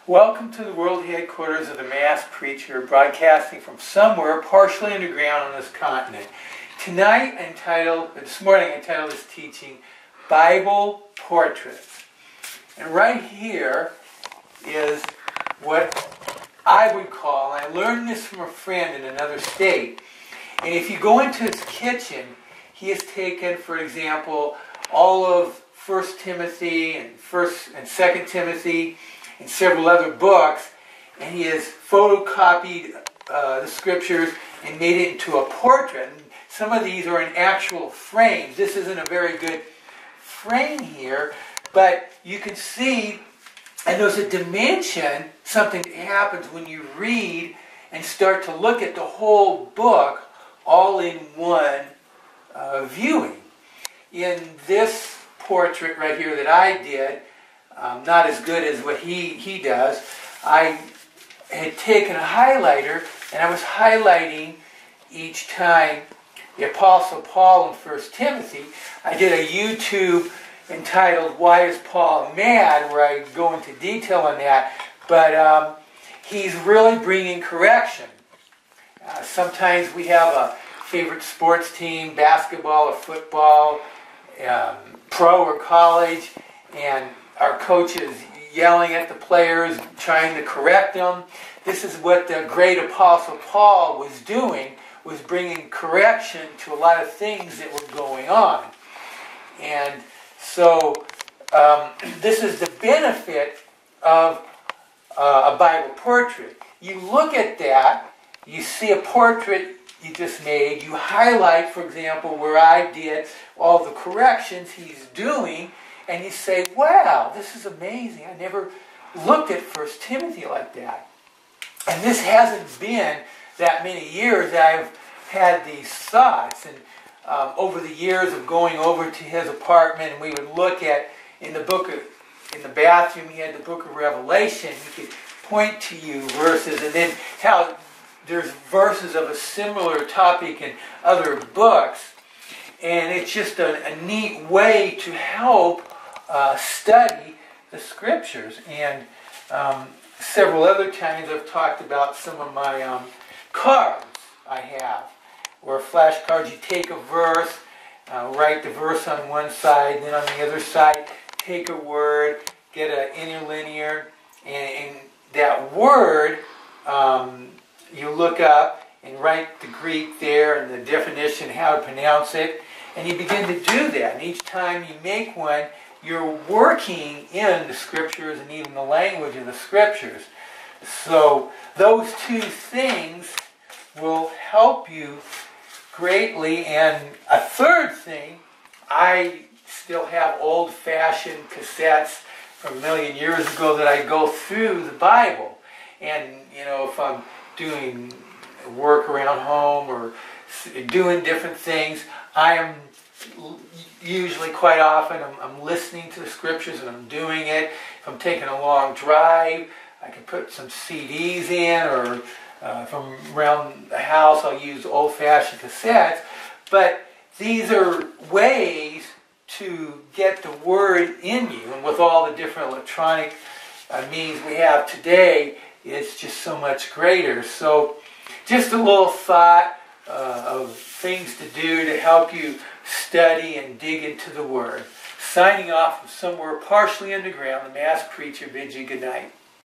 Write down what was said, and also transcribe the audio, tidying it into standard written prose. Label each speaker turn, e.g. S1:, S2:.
S1: Welcome to the world headquarters of the Mass Preacher, broadcasting from somewhere partially underground on this continent. This morning I entitled this teaching, Bible Portraits. And right here is what I would call, and I learned this from a friend in another state, and if you go into his kitchen, he has taken, for example, all of 1 Timothy and 1st and 2nd Timothy and several other books, and he has photocopied the scriptures and made it into a portrait. And some of these are in actual frames. This isn't a very good frame here, but you can see, and there's a dimension, something that happens when you read and start to look at the whole book all in one viewing. In this portrait right here that I did, not as good as what he does, I had taken a highlighter and I was highlighting each time the Apostle Paul in 1 Timothy. I did a YouTube entitled, Why is Paul Mad?, where I go into detail on that, but he's really bringing correction. Sometimes we have a favorite sports team, basketball or football, pro or college, and our coach is yelling at the players, trying to correct them. This is what the great Apostle Paul was doing, was bringing correction to a lot of things that were going on. And so this is the benefit of a Bible portrait. You look at that, you see a portrait you just made, you highlight, for example, where I did all the corrections he's doing, and you say, wow, this is amazing. I never looked at 1 Timothy like that. And this hasn't been that many years that I've had these thoughts. And over the years of going over to his apartment, and we would look at, in the bathroom, he had the book of Revelation. He could point to you verses, and then how there's verses of a similar topic in other books. And it's just a neat way to help study the scriptures. And several other times I've talked about some of my cards I have, where flashcards, you take a verse, write the verse on one side, then on the other side take a word, get an interlinear, and that word you look up and write the Greek there and the definition, how to pronounce it, and you begin to do that. And each time you make one, you're working in the scriptures and even the language of the scriptures. So those two things will help you greatly. And a third thing, I still have old-fashioned cassettes from a million years ago that I go through the Bible. And, you know, if I'm doing work around home or doing different things, I am usually, quite often, I'm listening to the scriptures and I'm doing it. If I'm taking a long drive, I can put some CDs in, or if I'm around the house, I'll use old-fashioned cassettes. But these are ways to get the word in you, and with all the different electronic means we have today, it's just so much greater. So just a little thought of things to do to help you study and dig into the Word. Signing off from somewhere partially underground, the Mass Preacher bids you good night.